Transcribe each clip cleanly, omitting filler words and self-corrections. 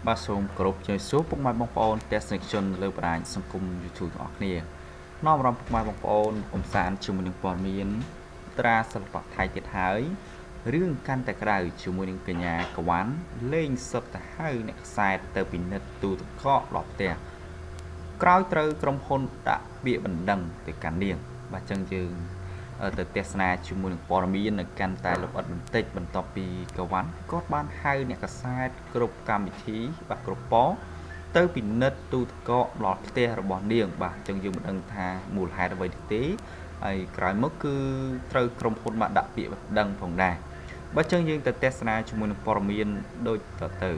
បាទសូមគោរពជំរាបសួរពុកម៉ែបងប្អូនទស្សនិកជនលើបណ្ដាញសង្គម YouTube ទាំងអស់គ្នានាំអារម្មណ៍ពុកម៉ែបងប្អូនកំសាន្តជាមួយនឹងព័ត៌មានត្រាសិល្បៈថៃទៀតហើយរឿងកាន់តែក្រៅជាមួយនឹងកញ្ញាកវ៉ាន់លេងសឹកទៅហៅអ្នកខ្សែទៅពិនិត្យទូទឹកកកដល់ផ្ទះក្រោយត្រូវក្រុមហ៊ុនដាក់ពាក្យបណ្ដឹងទៅកាន់នាងបាទចឹងយើងទៅទស្សនាជាមួយនឹងព័ត៌មាននៅកាន់តែលម្អិតបន្តិចបន្ទាប់ពីកវ៉ាន់គាត់បានហៅអ្នកកសែតគ្រប់កម្មវិធីបាទគ្រប់ប៉ទៅពិនិត្យទូទឹកកកដល់ផ្ទះរបស់នាងបាទចឹងយើងមិនដឹងថាមូលហេតុអ្វីទេហើយក្រោយមកគឺត្រូវក្រុមហ៊ុនបានដាក់ពាក្យបណ្ដឹងផងដែរបាទចឹងយើងទៅទស្សនាជាមួយនឹងព័ត៌មានដូចតទៅ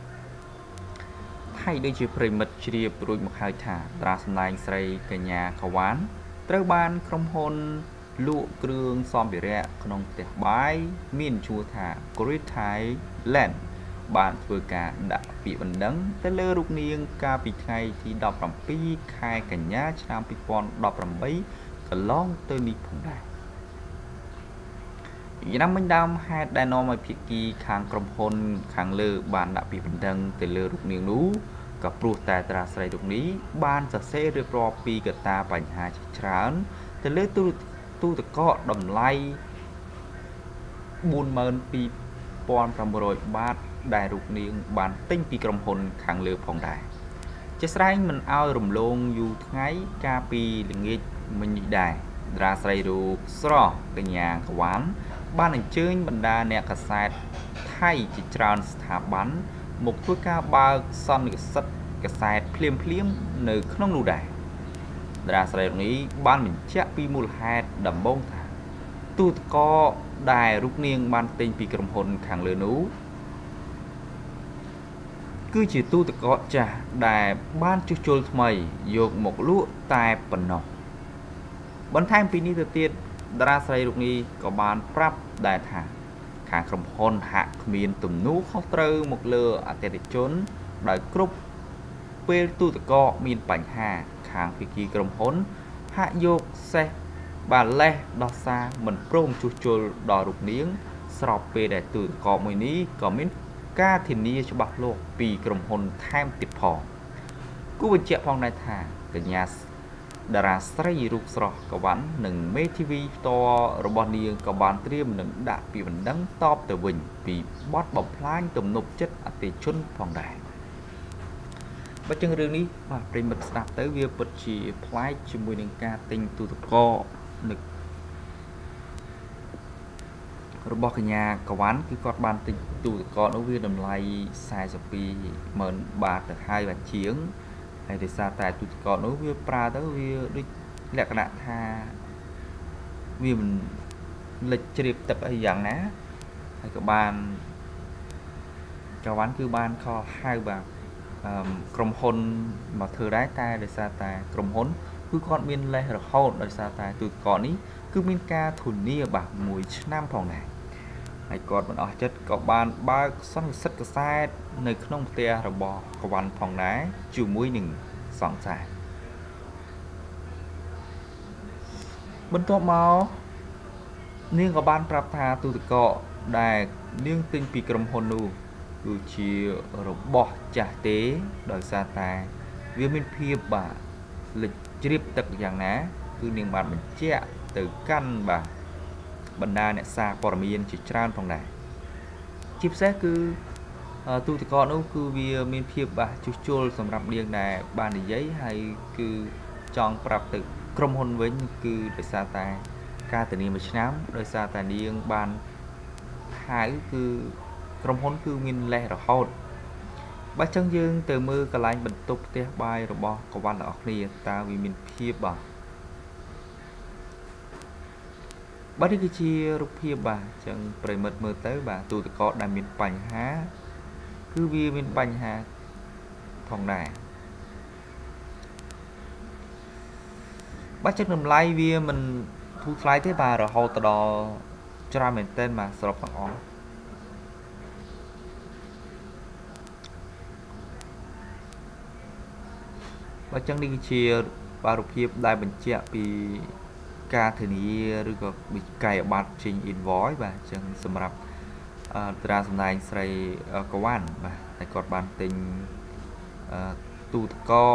ថៃដូចជាប្រិមិត្តជ្រាបរួចមកហើយថាតារាសម្ដែងស្រីកញ្ញាកវ៉ាន់ត្រូវបានក្រុមហ៊ុនលក់គ្រឿងសម្ភារៈក្នុងផ្ទះបាយមានឈ្មោះថា Great Thailand បានធ្វើការដាក់ពាក្យបណ្ដឹងទៅលើរូបនាងកាលពីថ្ងៃទី17ខែកញ្ញាឆ្នាំ2018កន្លងទៅនេះផងដែរយ៉ាងណាមិញដើមហេតុដែលនាំឲ្យភាគីខាងក្រុមហ៊ុនខាងលើបានដាក់ពាក្យបណ្ដឹងទៅលើរូបនាងនោះក៏ព្រោះតែតារាស្រីរូបនេះបានសរសេររៀបរាប់ពីកត្តាបញ្ហាជាច្រើនទៅលើទូទឹកកកតម្លៃ 42,500 បាតដែលរូបនាងបានទិញពីក្រុមហ៊ុនខាងលើផងដែរជាស្រែងមិនឲ្យរំលងយូរថ្ងៃកាលពីល្ងាចមិញនេះដែរតារាស្រីរូបស្រស់កញ្ញាកវ៉ាន់បានអញ្ជើញបណ្ដាអ្នកកាសែតថៃជាច្រើនស្ថាប័នមកធ្វើការបើកសន្និសីទកាសែតភ្លាមនៅក្នុងនោះដែរតារាស្រីនេះបានបញ្ជាក់ពីមូលហេតុដំបូងថាទូទឹកកកដែលរូបនាងបានទិញពីក្រុមហ៊ុនខាងលើនោះគឺជាទូទឹកកកចាស់ដែលបានជួសជុលថ្មីយកមកលក់តែប៉ុណ្ណោះបន្ថែមពីនេះទៅទៀតតារាស្រីរូបនេះក៏បានប្រាប់ដែរថាខាងក្រុមហ៊ុនហាក់គ្មានទំនួលខុសត្រូវមកលើអតិថិជនដោយគ្រប់ពេលទូទឹកកកមានបញ្ហាខាងភាគីក្រុមហ៊ុនហាក់យកសេះបាទលេះដោះសារមិនព្រមជួសជុលដល់រូបនាងស្របពេលដែលទូទឹកកកមួយនេះក៏មានការធានាច្បាស់លាស់ពីក្រុមហ៊ុនថែមទៀតផងគូបញ្ជាក់ផងដែរថាកញ្ញាតារាស្រីរូបស្រស់កវ៉ាន់និងមេធាវីផ្ទាល់របស់នាងក៏បានត្រៀមនឹងដាក់ពាក្យបណ្ដឹងតបទៅវិញពីបទបំផ្លាញទំនុកចិត្តអតិថិជនផងដែរបើចឹងរឿងនេះបាទប្រិមិត្តស្ដាប់ទៅវាពិតជាប្លែកជាមួយនឹងការទិញទូទឹកកកនឹករបស់កញ្ញាកវ៉ាន់គឺគាត់បានទិញទូទឹកកកនោះវាតម្លៃ 42,000 បាតទៅហើយបាទជាងហើយដោយសារតែទូទឹកកកនោះវាប្រើទៅវាដូចលក្ខណៈថាវាមិនលិចជ្រាបទឹកអីយ៉ាងណាហើយក៏បានកវ៉ាន់គឺបានខលហៅបាទក្រុមហ៊ុនមកធ្វើដែរតែដោយសារតែក្រុមហ៊ុនគឺគាត់មានលេសរហូតដោយសារតែទូទឹកកកនេះគឺមានការធានាបាទ1ឆ្នាំផងដែរហើយគាត់មិនអស់ចិត្តក៏បានបើកសន្និសីទកាសែតនៅក្នុងផ្ទះរបស់កវ៉ាន់ផងដែរជាមួយនឹងសង្សារបន្ទាប់មកនាងក៏បានប្រាប់ថាទូទឹកកកដែលនាងទិញពីក្រុមហ៊ុននោះគឺជារបស់ចាស់ទេដោយសារតែវាមានភាពបាទលិចជ្រាបទឹកយ៉ាងណាគឺនាងបានបញ្ជាក់ទៅកាន់បាទបណ្ដាអ្នកសារព័ត៌មានជាច្រើនផងដែរជាពិសេសគឺទូទឹកកកនោះគឺវាមានភាពបាទជួសជុលសម្រាប់នាងដែលបាននិយាយហើយគឺចង់ប្រាប់ទៅក្រុមហ៊ុនវិញគឺដោយសារតែការធានា1ឆ្នាំដោយសារតែនាងបានហៅគឺក្រុមហ៊ុនគឺមានលេសរហូតបើចឹងយើងទៅមើលកន្លែងបន្ទប់ផ្ទះបាយរបស់កវ៉ាន់ទាំងអស់គ្នាតើវាមានភាពបាទនេះគឺជារូបភាពបាទចឹងប្រិមិត្តមើលទៅបាទទូទឹកកកដែលមានបញ្ហាគឺវាមានបញ្ហាផងដែរបើចឹងតម្លៃវាមិនធូរថ្លៃទេបាទរហូតដល់ច្រើនមែនទែនបាទសរុបទាំងអស់បើចឹងនេះគឺជាបាទរូបភាពដែលបញ្ជាក់ពីការធានាឬក៏វិក័យប័ត្រចេញ invoice បាទចឹងសម្រាប់តារាសម្ដែងស្រីកវ៉ាន់បាទហើយគាត់បានទិញទូទឹកកក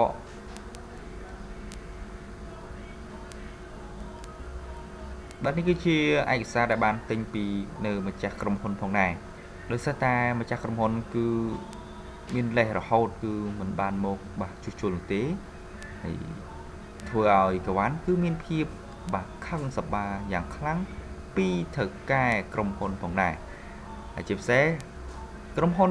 បាទនេះគឺជាឯកសារដែលបានទិញពីនៅម្ចាស់ក្រុមហ៊ុនផងដែរដោយសារតែម្ចាស់ក្រុមហ៊ុនគឺមានលេសរហូតគឺមិនបានមកបាទជួសជុលទេហើយធ្វើឲ្យកវ៉ាន់គឺមានភាពបាទខឹងសប្បាយ៉ាងខ្លាំងពីត្រូវកែក្រុមហ៊ុនផងដែរហើយជាពិសេសក្រុមហ៊ុន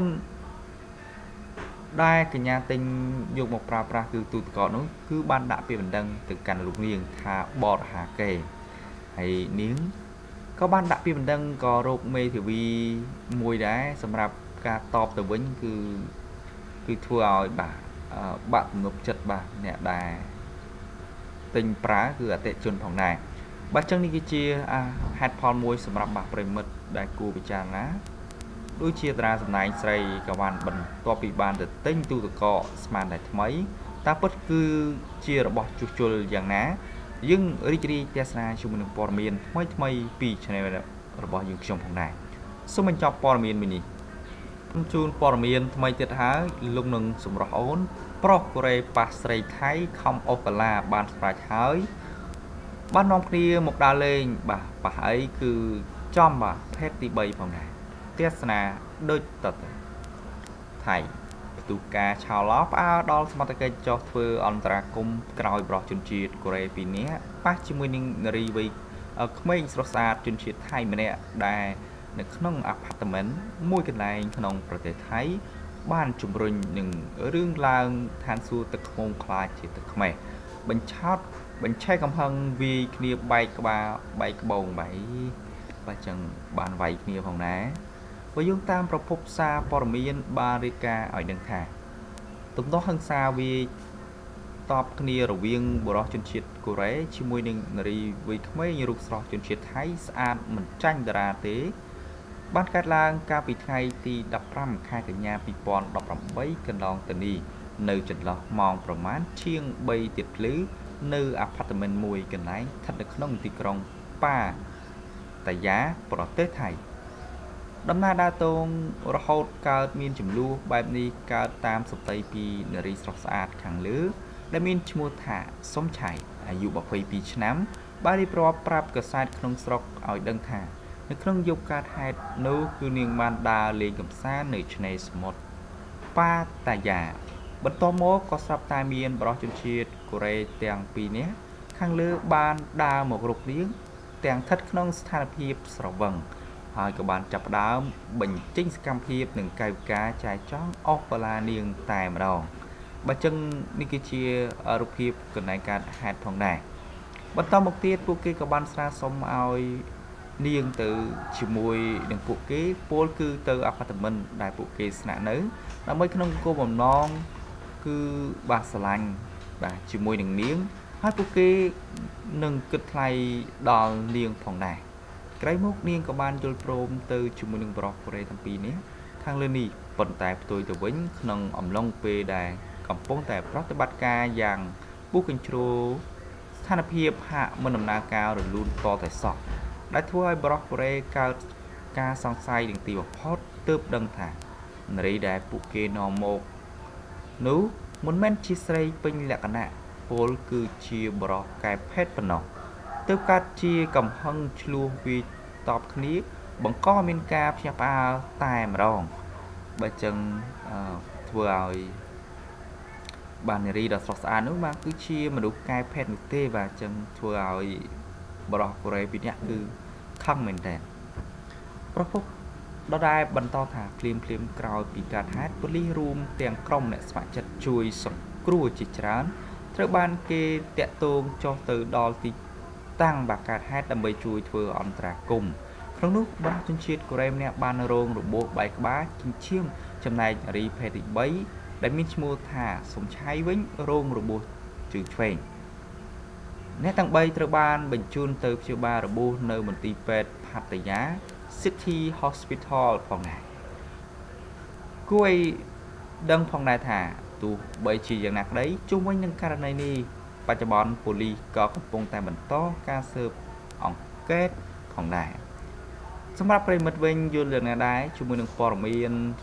ដែលកញ្ញាទិញយកមកប្រើប្រាស់គឺទូទឹកកកនោះគឺបានដាក់ពាក្យបណ្ដឹងទៅកាន់លោកនាងថាបរិហាគេហើយនាងក៏បានដាក់ពាក្យបណ្ដឹងក៏រោគមេធាវីមួយដែរសម្រាប់ការតបទៅវិញគឺធ្វើឲ្យបាទបាក់ទំនុកចិត្តបាទអ្នកដែលទិញប្រើគឺអតិជនផងដែរបាទចឹងនេះគឺជាហេតុផលមួយសម្រាប់បាទប្រិមិត្តដែលគួរពិចារណាដូចជាតារាសម្ដែងស្រីកវ៉ាន់បន្ទាប់ពីបានទៅទិញទូទឹកកកស្មានតែថ្មីតើពិតគឺជារបស់ជួសជុលយ៉ាងណាយើងរីករាយទស្សនាជាមួយនឹងព័ត៌មានថ្មីពី Channel របស់យើងខ្ញុំផងដែរសូមបញ្ចប់ព័ត៌មានមួយនេះជូនព័ត៌មានថ្មីទៀតហើយលោកនឹងសម្រស់អូនប្រុសកូរ៉េប៉ះស្រីថៃខំអូសកាឡាបានស្ប្រាច់ហើយបាននាំគ្នាមកដើរលេងបាទប៉ះអីគឺចំបាទភេទទី3ផងដែរទស្សនាដូចតទៅថៃផ្ទុះការឆោឡោផ្អើលដល់សមត្ថកិច្ចចោះធ្វើអន្តរាគមន៍ក្រោយបរិសុទ្ធជនជាតិកូរ៉េ2នាក់ប៉ះជាមួយនឹងនារីវ័យក្មេងស្រស់ស្អាតជនជាតិថៃម្នាក់ដែលនៅក្នុងអាផាតមិនមួយកន្លែងក្នុងប្រទេសថៃបានជំរុញនឹងរឿងឡើងឋានសួគ៌ទឹកខ្មុំខ្លាចជាទឹកខ្មេះបញ្ឆេះកំហឹងវាយគ្នាបែកក្បាលបែកក្បូងបាទចឹងបានវាយគ្នាផងដែរបើយើងតាមប្រភពសារព័ត៌មានបានរាយការណ៍ឲ្យដឹងថាទំនាស់ហិង្សាវាយតបគ្នារវាងបុរសជនជាតិកូរ៉េជាមួយនឹងនារីវ័យក្មេងរូបស្រស់ជនជាតិថៃស្អាតមិនចាញ់តារាទេបានកើតឡើងកាលពីថ្ងៃទី15ខែកញ្ញា2018កន្លងទៅនេះនៅចន្លោះម៉ោងប្រមាណជាង3ទៀតភ្លឺនៅអាផាតមិនមួយកន្លែងស្ថិតនៅក្នុងទីក្រុងប៉ាតាយ៉ាប្រទេសថៃដំណើរដើរតងរហូតកើតមានចំនួនបែបនេះកើតតាមសតិពីនារីស្រស់ស្អាតខាងលើដែលមានឈ្មោះថាសុំឆៃអាយុ22ឆ្នាំបានរៀបរាប់ប្រាប់កាសែតក្នុងស្រុកឲ្យដឹងថានៅក្នុងយប់កើតហេតុនោះគឺនាងបានដើរលេងកម្សាន្តនៅឆ្នេរសមុទ្រប៉ាតាយ៉ាបន្ទាប់មកក៏ស្រាប់តែមានបរិសុទ្ធជនជាតិកូរ៉េទាំងពីរនាក់ខាងលើបានដើរមករកនាងទាំងស្ថិតក្នុងស្ថានភាពស្រវឹងហើយក៏បានចាប់ផ្ដើមបញ្ចេញសកម្មភាពនឹងកាយវិការចាយចង់អស់បលានាងតែម្ដងបើចឹងនេះគឺជារូបភាពកន្លែងកើតហេតុផងដែរបន្តមកទៀតពួកគេក៏បានស្នើសុំឲ្យនាងទៅជាមួយនឹងពួកគេពលគឺទៅអាផាតមិនដែលពួកគេស្នាក់នៅដើម្បីក្នុងគោលបំណងគឺបាទស្រឡាញ់បាទជាមួយនឹងនាងហើយពួកគេនឹងគិតថ្លៃដល់នាងផងដែរក្រោយមកនាងក៏បានយល់ព្រមទៅជាមួយនឹងបរិសុទ្ធកូរ៉េទាំងពីរនេះខាងលើនេះប៉ុន្តែផ្ទុយទៅវិញក្នុងអំឡុងពេលដែលកំពុងតែប្រតិបត្តិការយ៉ាងពុះកញ្ជ្រោលស្ថានភាពហាក់មិនដំណើរការរលូនតតែសោះដែលធ្វើឲ្យបរិសុទ្ធកូរ៉េកើតការសង្ស័យនឹងទីបំផុតទើបដឹងថានារីដែលពួកគេនាំមកនោះមិនមែនជាស្រីពេញលក្ខណៈពលគឺជាបរិសុទ្ធកែភេទប៉ុណ្ណោះទើបកើតជាកំហឹងឆ្លោះវាយតបគ្នាបង្កមានការភ្ញាក់ផ្អើលតែម្ដងបើចឹងធ្វើឲ្យបាននារីដ៏ស្រស់ស្អាតនោះបាទគឺជាមនុស្សកែភេទនោះទេបាទចឹងធ្វើឲ្យបរិសុទ្ធកូរ៉េពីរនាក់គឺខឹងមែនតើប្រពន្ធដដែលបន្តថាភ្លាមក្រោយពីការហេតុប៉ូលីសរួមទាំងក្រុមអ្នកស្ម័គ្រចិត្តជួយសង្គ្រោះជាច្រើនត្រូវបានគេតាក់ទងចុះទៅដល់ទីតាំងបាកើតហេតុដើម្បីជួយធ្វើអន្តរាគមន៍ក្នុងនោះបរិសុទ្ធជនជាតិកូរ៉េម្នាក់បានរងរបួសបែកក្បាលចិញ្ចៀមចំណែកនារីភេទទី3ដែលមានឈ្មោះថាសុំឆៃវិញរងរបួសជើងឆ្វេងអ្នកទាំង3ត្រូវបានបញ្ជូនទៅព្យាបាលរបួសនៅមន្ទីរពេទ្យផាតាយ៉ា City Hospital ផងដែរគួរឲ្យដឹងផងដែរថាទោះបីជាយ៉ាងណាក្តីជុំវិញនឹងករណីនេះបច្ចុប្បន្នប៉ូលីសក៏កំពុងតែបន្តការស៊ើបអង្កេតផងដែរសម្រាប់ប្រិមិត្តវិញយល់យ៉ាងណាដែរជាមួយនឹងព័ត៌មាន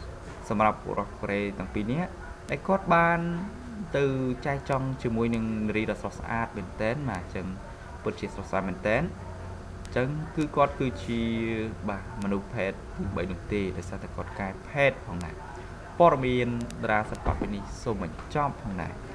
សម្រាប់បុរសកូរ៉េទាំងពីរនាក់ដែលគាត់បានទៅចែកចង់ជាមួយនឹងនារីដ៏ស្រស់ស្អាតមែនតើបាទអញ្ចឹងពិតជាស្រស់ស្អាតមែនតើអញ្ចឹងគឺគាត់គឺជាបាទមនុស្សភេទទី3នោះទេដោយសារតែគាត់កែភេទផងដែរព័ត៌មានតារាសិល្បៈពីនេះសូមបញ្ចប់ផងដែរ